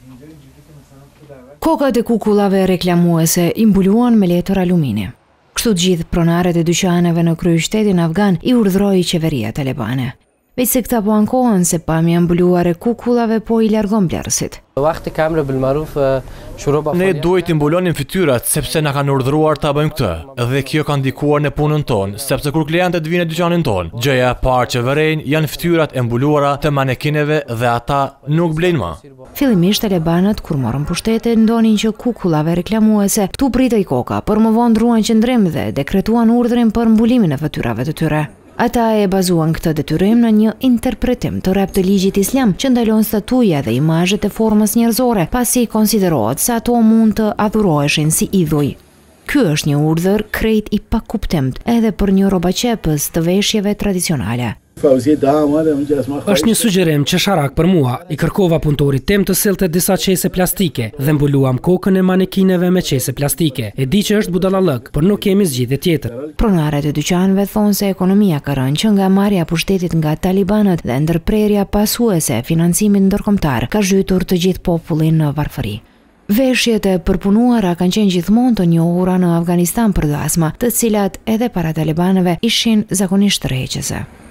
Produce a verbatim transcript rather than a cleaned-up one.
Kokat e kukullave reklamuese i mbuluan me letër alumini. Kështu të gjithë pronarët e dyqaneve në kryeqytetin afgan i urdhroi qeveria talibane. Veç se këta po ankohen se pamja mbuluar e kukullave po i largon blerësit. Ne duhet të mbulonim fytyrat sepse na kanë urdhëruar ta bëjmë këtë. Dhe kjo ka ndikuar në punën tonë, sepse kur klientët vinë në dyqanin tonë, gjëja e parë që vërejnë janë fytyrat e mbuluara të manekineve dhe ata nuk blejnë më. Fillimisht talibanët kur morën pushtetin ndonin që kukullave reklamuese këtu pritej koka, por më vonë ndruan qëndrim dhe dekretuan urdhrin për mbulimin e fytyrave të tyre. Ata e bazuan këtë detyrim në një interpretim të rrep të ligjit islam që ndalon statuja dhe imazhet e formës njerëzore, pasi konsiderohet se ato mund të adhuroheshin si idhuj. Ky është një urdhër krejt i pakuptimt edhe për një robaqepës të veshjeve tradicionale. Është një sugjerim që sharak për mua, i kërkova punëtorit tim të sillte disa qese plastike dhe mbuluam kokën e manekineve me qese plastike. E di që është budallallëk, por nuk kemi zgjidhje tjetër. Pronarët e dyqanëve thonë se ekonomia ka rënë që nga marrja pushtetit nga talibanët dhe ndërprerja pasuese e financimit ndërkombëtar ka zhytur të gjithë popullin në varfëri. Veshjet e përpunuara kanë qenë gjithmonë të njohura në Afganistan për dasma, të cilat edhe para talibanëve ishin zakonisht tërheqëse.